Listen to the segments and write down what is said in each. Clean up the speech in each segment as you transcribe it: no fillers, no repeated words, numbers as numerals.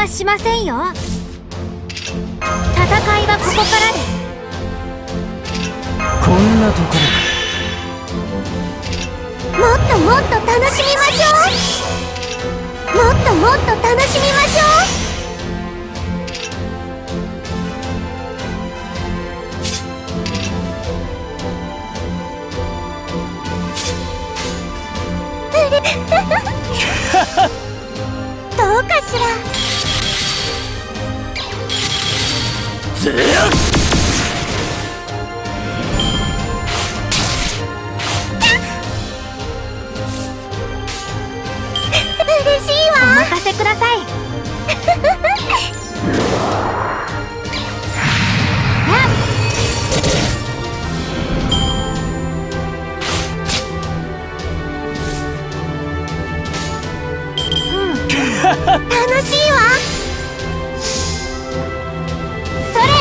しませんよ。戦いはここからです。 こんなところもっともっと楽しみましょう。もっともっと楽しみましょう。どうかしら。嬉しいわ。お任せください。楽しいわ。それ。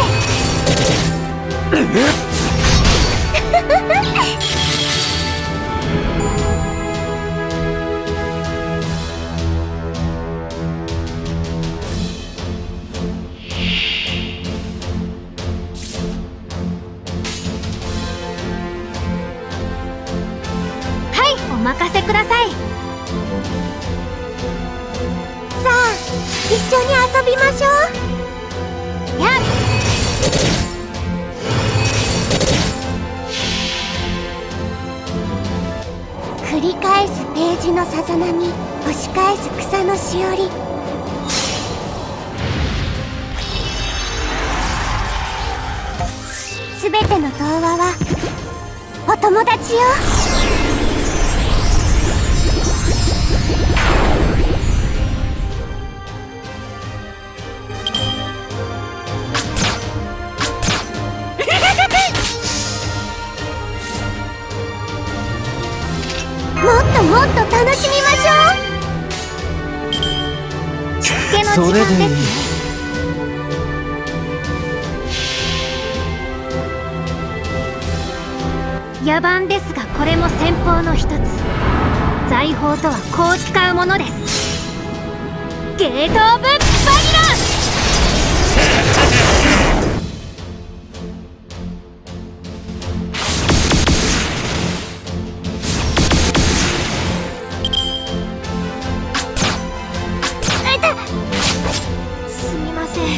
はい、お任せください。さあ、一緒に遊びましょう。やっ。繰り返すページのさざ波、押し返す草のしおり。すべての童話はお友達よ。もっともっと楽しみましょう。しつけの時間ですね。野蛮ですが、これも戦法の一つ。財宝とはこう使うものです。ゲート・オブ・バニラ。すみません。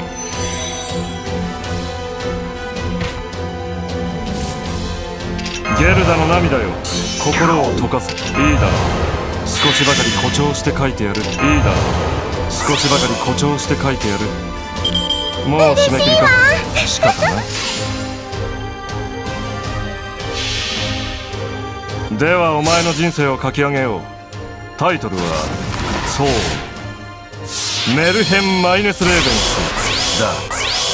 ゲルダの涙よ、心を溶かせ。いいだろう。少しばかり誇張して書いてやる。いいだろう。少しばかり誇張して書いてやる。もう締め切りか。仕方ない。ではお前の人生を書き上げよう。タイトルはそう、メルヘン・マイネス・レーベンスだ。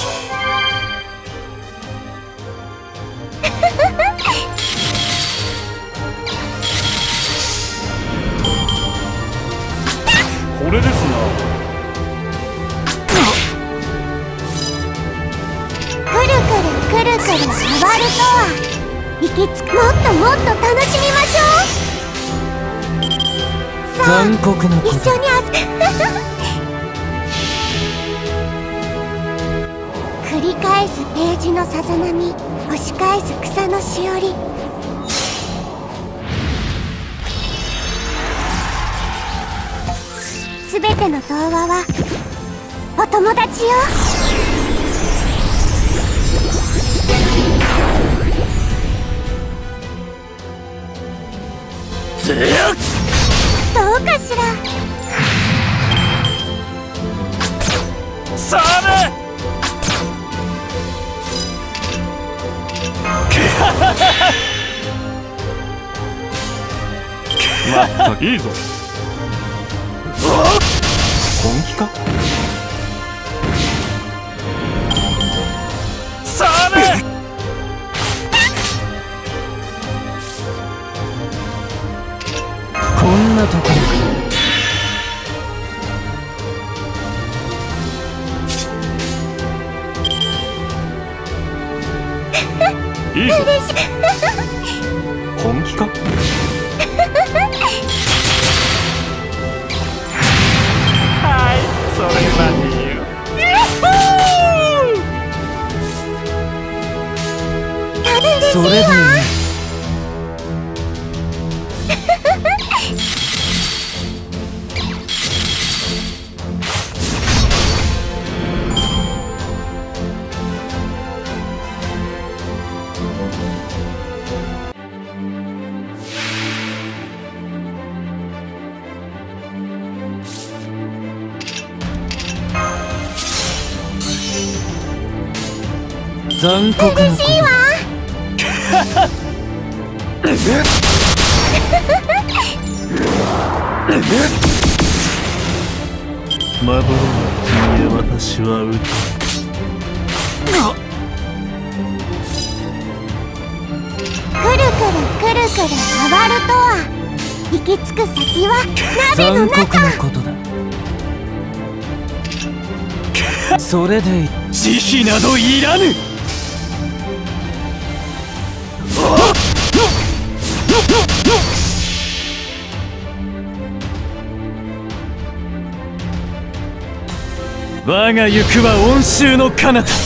これですな。 くるくるくるくる回るとは行きつく。もっともっと楽しみましょう。さあ、 残酷なこと。 一緒に繰り返すページのさざ波、押し返す草のしおり。すべての童話はお友達よ。どうかしら。 さあね。まったくいいぞ。本気か。さあね。 こんなところか。 いいぞ。本気か。はい、それは理由。 それでいい。残酷なこと。 嬉しいわ。 まぼろの君へ私は歌くるくるくるくる回るとは、行き着く先は鍋の残酷中。 なことだ。それでいい。 慈悲などいらぬ。我が行くは温州の彼方。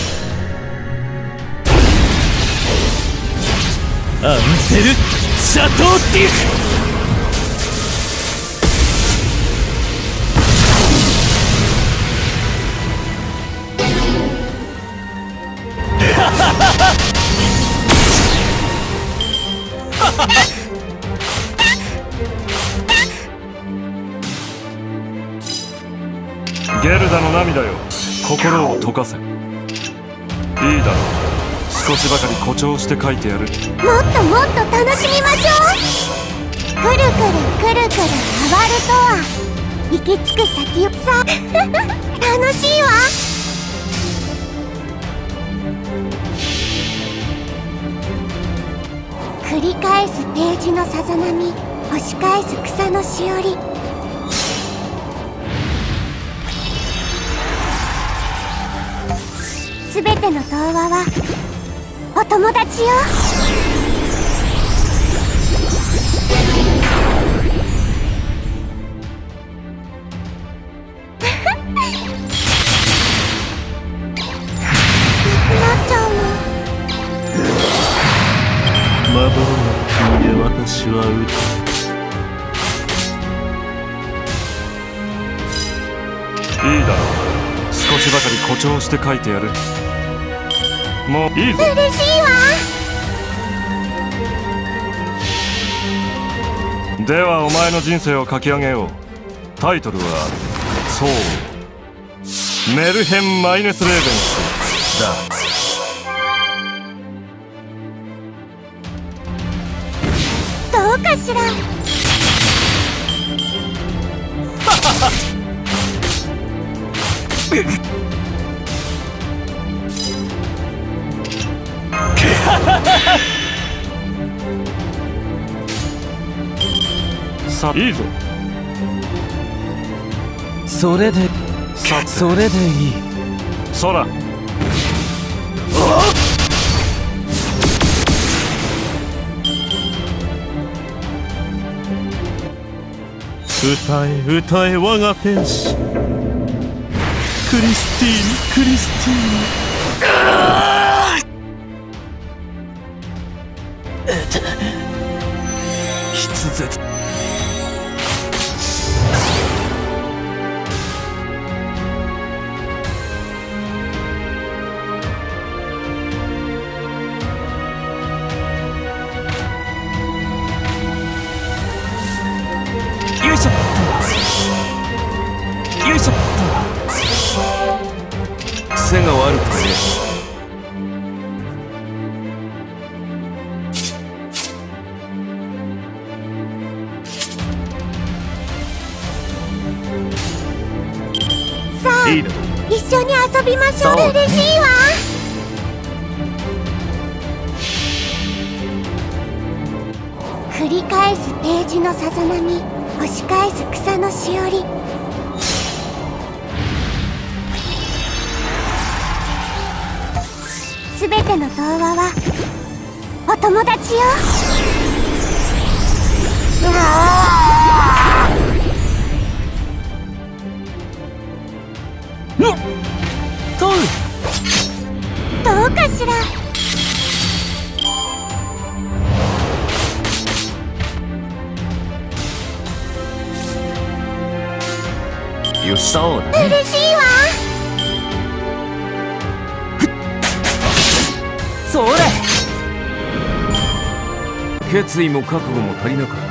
アンセル・シャトー・ディフ。 ゲルダの涙よ、心を溶かせ。いいだろう、少しばかり誇張して書いてやる。 もっともっと楽しみましょう。くるくるくるくる回るとは、行き着く先をさ。楽しいわ。繰り返すページのさざ波、押し返す草のしおり。すべての童話はお友達よ。なっちゃうの。 まぼろの君へ私はいいだろう、少しばかり誇張して書いてやる。もういいぞ。 嬉しいわ。 ではお前の人生を書き上げよう。タイトルはそうメルヘン・マイネス・レーベンスだ。 どうかしら。 さあいいぞ。 それで、 さてそれでいい。 空。 歌え歌え我が天使。クリスティーヌクリスティーヌ。 筆舌。 よいしょっと。よいしょっと。癖が悪くてね。 さあ、 いいの。 一緒に遊びましょう。 そう嬉しいわ。繰り返すページのさざ波、押し返す草のしおり。すべての童話はお友達よ。どうかしら。 そうだね。 嬉しいわ。 それ決意も覚悟も足りなかった。